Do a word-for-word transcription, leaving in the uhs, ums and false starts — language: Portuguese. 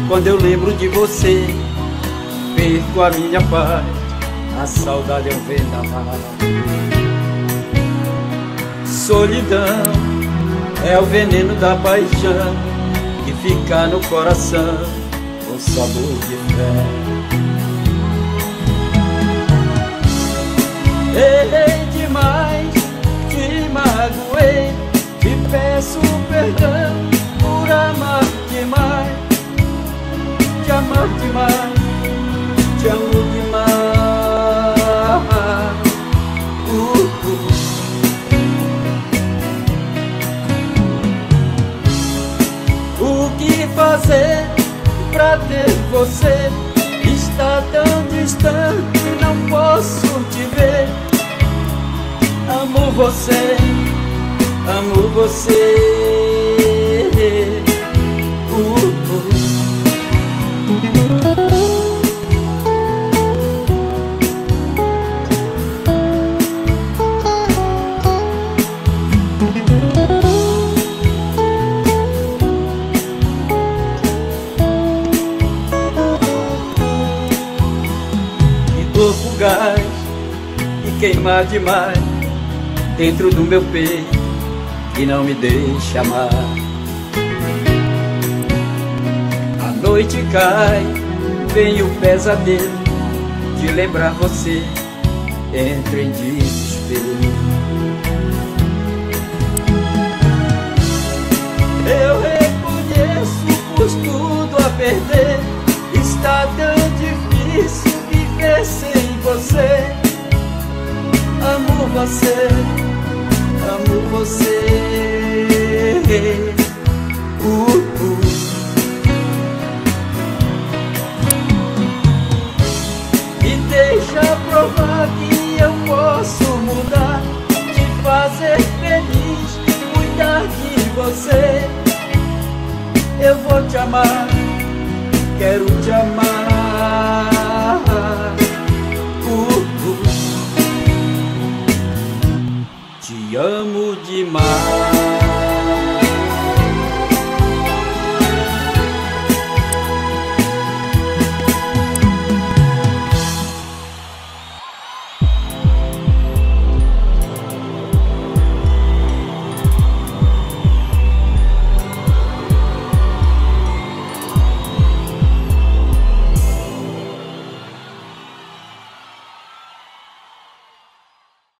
Quando eu lembro de você, perco a minha paz. A saudade é um vendaval. Solidão é o veneno da paixão que fica no coração com sabor de fé. Errei demais, te magoei, te peço perdão por amar demais, te amar demais, te amo demais. Uh, uh. O que fazer pra ter você? Está tão distante, não posso te ver. Amo você, amo você. Uh, uh. Dor fugaz e queimar demais dentro do meu peito e não me deixa amar. A noite cai, vem o pesadelo de lembrar você, entro em desespero. Eu reconheço, pus tudo a perder, está tão difícil viver sem você. Amo você, amo você. uh, uh. Me deixa provar que eu posso mudar, te fazer feliz, cuidar de você. Eu vou te amar, quero te amar. uh, uh. Te amo demais.